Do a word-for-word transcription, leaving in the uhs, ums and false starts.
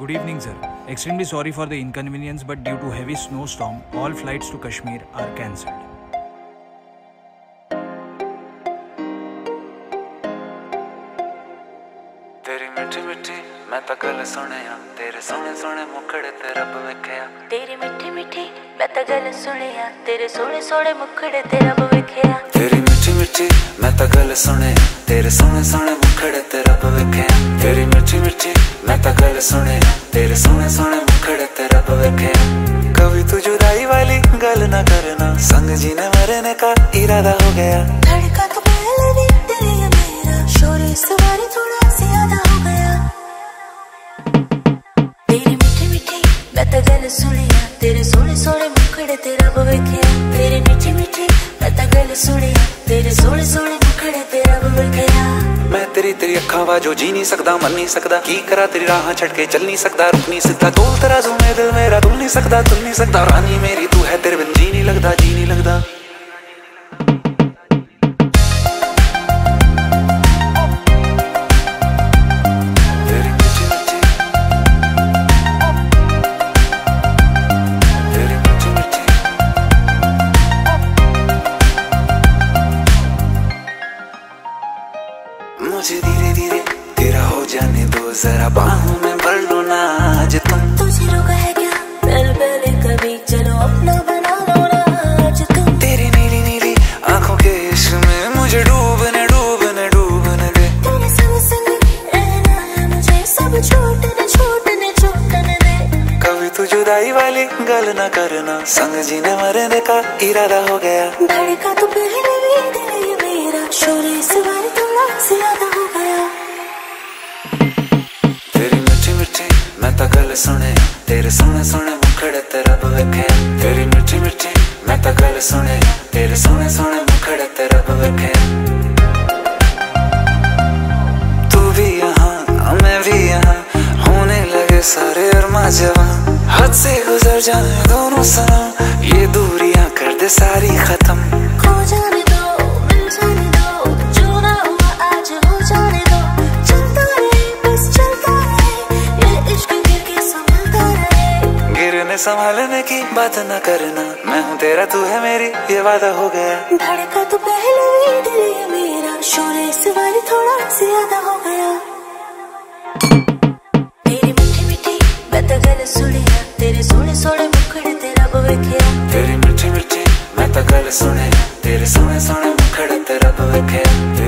Good evening, sir. Extremely sorry for the inconvenience, but due to heavy snowstorm, all flights to Kashmir are cancelled. तेरी मिठी मिठी मैं ता गल सुनिया तेरे सोने सोने मुखड़े ते रब वेखिया तेरी मिठी मिठी मैं ता गल सुनिया तेरे सोने सोने मुखड़े ते रब वेखिया तेरी मिठी मिठी मैं ता गल सुनिया तेरे सोने सोने मुखड़े ते रब वेखिया तेरी मिठी मिठी मैं ता गल सुनिया तेरे सोने सोने मुखड़े ते रब वेखिया कभी तू जुदाई वाली गल ना करना संग जीने मरने का इरादा हो गया धड़का तो पहले भी तेरे या मेरा शोर इस बारी थोड़ा ज्यादा हो गया तेरी मिठी मिठी मैं ता गल सुनिया तेरे सोने सोने मुखड़े ते रब वेखिया तेरी मिठी मिठी मैं ता गल सुनिया तेरे सोने सोने मुखड़े ते रब वेखिया मैं तेरी तेरी अखां वाजो जी नहीं सकदा मन नहीं सकदा की करा तेरी राह छड़ के चल नहीं सकदा रुक नहीं सकदा तोल तराजू में दिल मेरा तुल नहीं सकदा तुल नहीं सकदा रानी मेरी तू है तेरे बिन जी नहीं लगदा जी नहीं लगदा मुझे धीरे धीरे तेरा हो जाने दो जरा बाहों में भर लो ना आज तुम तुझे रोका है क्या पहले पहले कभी चलो अपना बना लो ना आज तुम तेरी नीली नीली आंखों के इश्क में मुझे डूबने डूबने डूबने दे तेरे संग संग रहना है मुझे सब छूटने छूटने छूटने दे कभी तू जुदाई वाली गल ना करना संग जीने मरने का इरादा हो गया धड़का तो पहले भी दिल ये मेरा शोर इस बार थोड़ा ज्यादा हो गया तेरी मिठी मिठी मैं ता गल सुने तेरे सोने सोने मुखड़े ते रब वेखिया तेरी मिठी मिठी मैं ता गल सुने तेरे सोने सोने मुखड़े ते रब वेखिया तू भी यहाँ मैं भी यहाँ होने लगे सारे अरमा जवां हद से गुजर जाए दोनों सनम ये दूरियां कर दे सारी खत्म खो जाने दो मिल जाने दो जो ना हुआ आज हो जाने दो चलता रहे बस चलता रहे ये इश्क गिर के संभलता रहे गिरने संभालने की बात ना करना मैं हूँ तेरा तू है मेरी ये वादा हो गया धड़का तो पहले भी दिल ये मेरा शोर इस बार थोड़ा ज्यादा हो गया तेरी मिठी मिठी मैं ता गल सुनिया तेरे सोने सोने मुखड़े ते रब वेखिया तेरी मिठी मिठी मैं ता गल सुने तेरे सोने सोने मुखड़े ते रब वेखिया